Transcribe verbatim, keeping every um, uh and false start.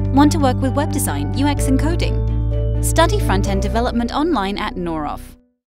Want to work with web design, U X and coding? Study front-end development online at Noroff.